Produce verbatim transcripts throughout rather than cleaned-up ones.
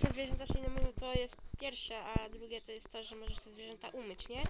są zwierzęta się nie myją, to jest pierwsze, a drugie to jest to, że możesz te zwierzęta umyć, nie?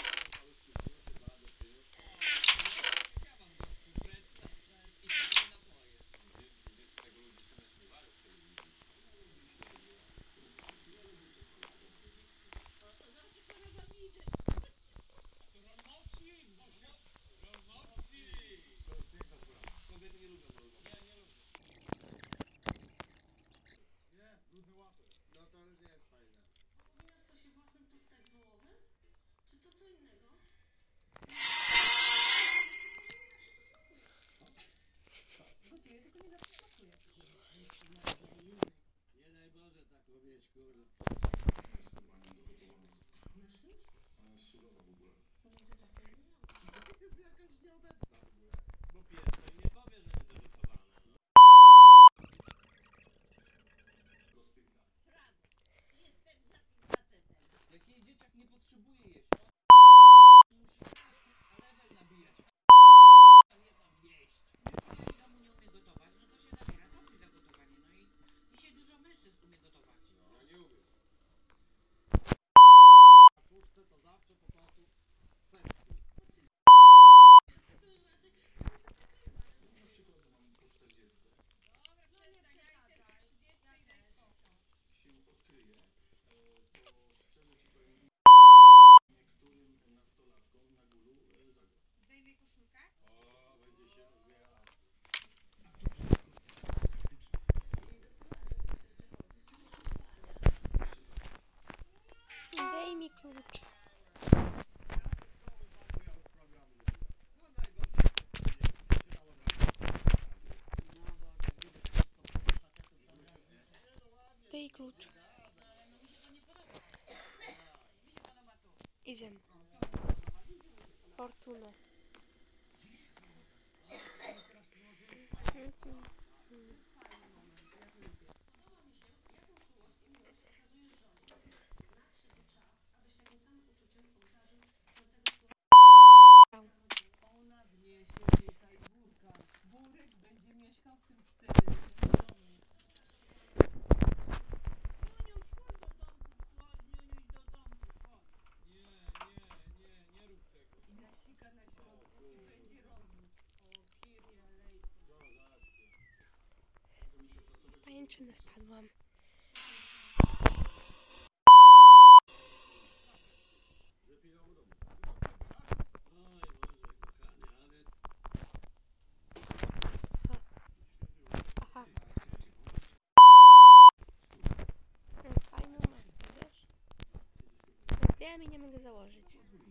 Daj mi klucz. Daj klucz. Idziemy. Fortunę. Pajęczynę wpadłam. Aha. Mam fajną maskę, wiesz? Zdjęłam i nie mogę założyć.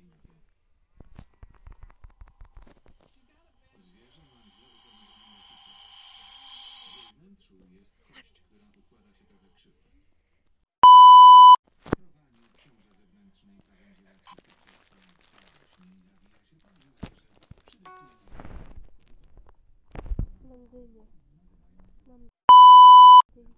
Londynie. Mam dynię.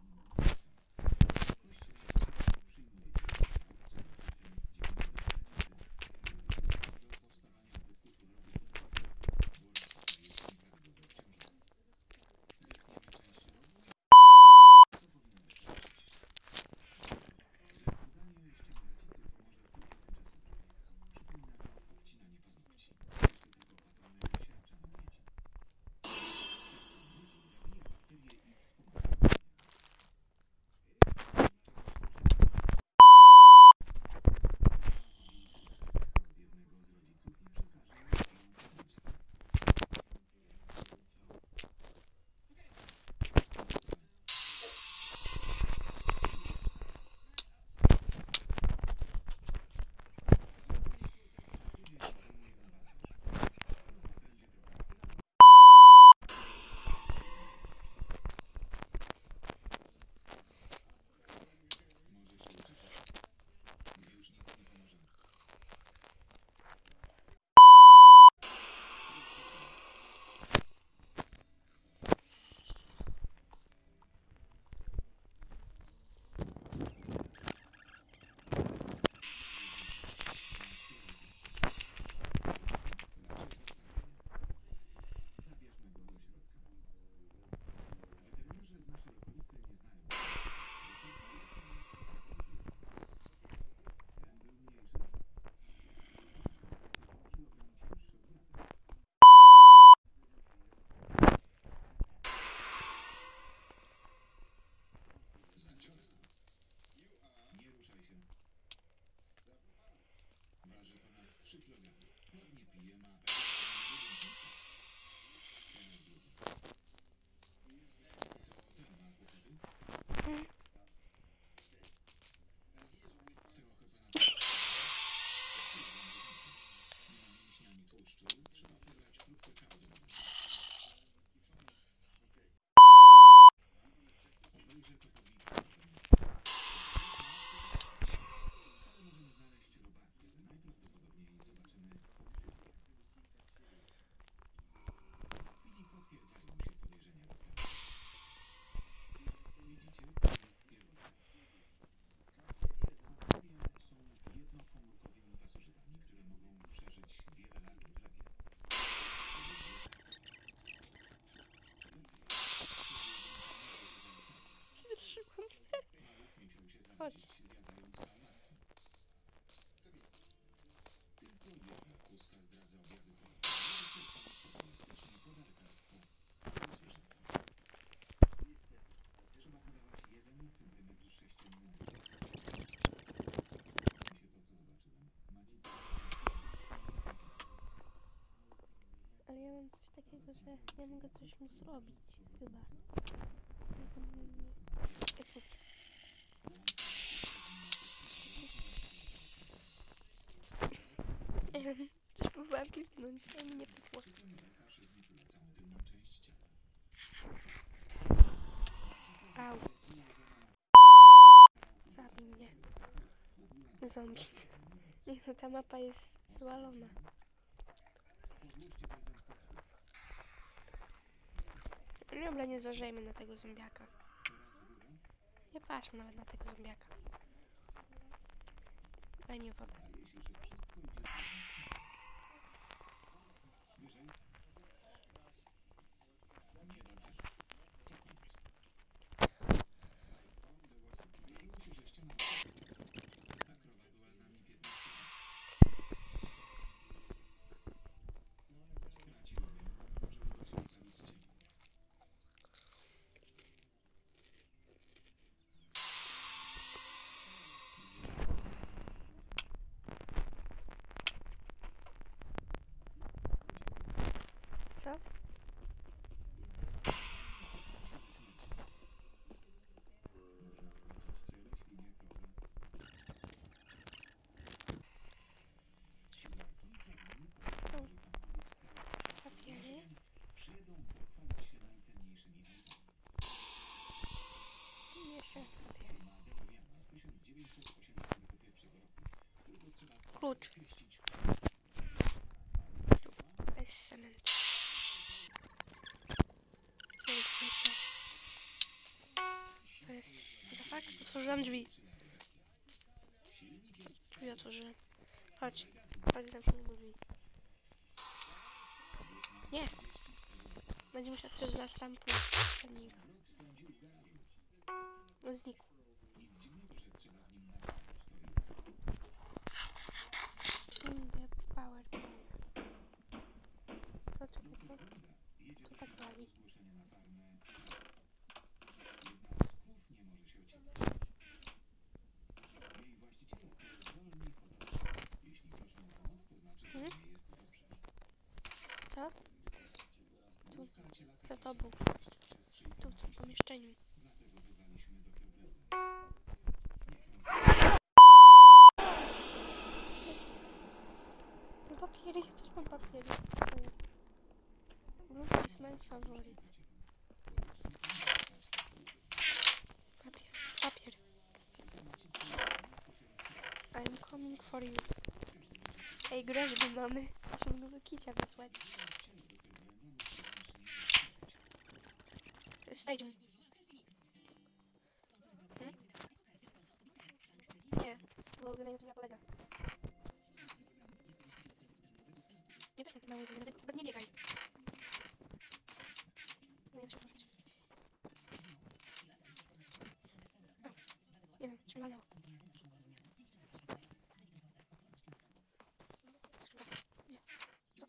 mogę, ja mogę coś mu zrobić, chyba. Tylko nie, nie. Ej, klucz. Nie wiem, coś próbowałam kliknąć, ale mi nie poszło. Au. Zabij mnie. Zombie. Niech no ta mapa jest zwalona. Dobra, nie zważajmy na tego zombiaka. Nie patrzmy nawet na tego zombiaka. Daj mi wodę. Co? Tu. Papiery. I jeszcze raz papiery. Klucz. Bez cementu. Zamknij się. Co jest? What the fuck? Otworzyłam drzwi. Drzwi otworzyłem. Chodź. Chodź, zamknij mu drzwi. Nie. Będzie musiał przez nas tam pójść. Ten niego. No znikł. In the power plant. Co, czekaj, co? Co tak wali? Hmm? Co? Co? Co to był? Tu, w tym pomieszczeniu. No papiery, ja też mam papiery. Co to jest? Blue is my favorite. Papier, papier. I'm coming for you. Ej, groźby mamy. Musimy go kicia wysłać. Stadium. Hmm? Nie, bo oglądanie to nie polega. Nie też mam mało jedzenia, tylko nie biegaj. No ja się uważać. Nie wiem, czy walnęło. Nie. Co?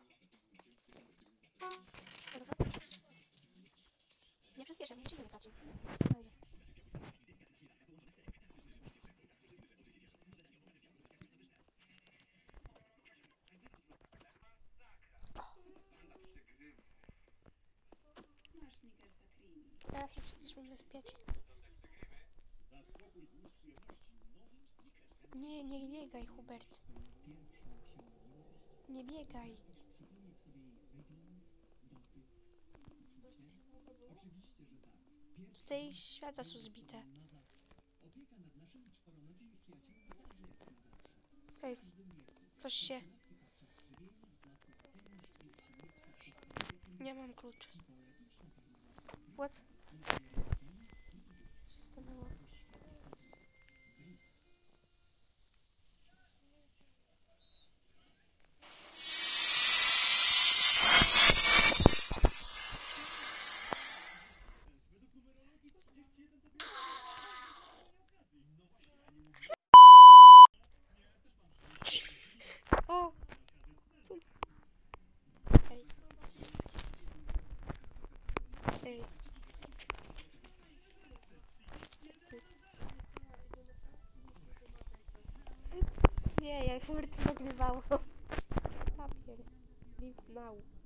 Co to co? Nie przyspieszam, nic się nie traci. Spokojnie. Teraz już jesteśmy bezpieczni. Nie, nie biegaj, Hubert. Nie biegaj. Tutaj światła są zbite. Ej, coś się... Nie mam klucz. What? Co stanęło? O! Tu. Ej. Ej. Nie, ja Hubert nagrywało. Papier. Leave now.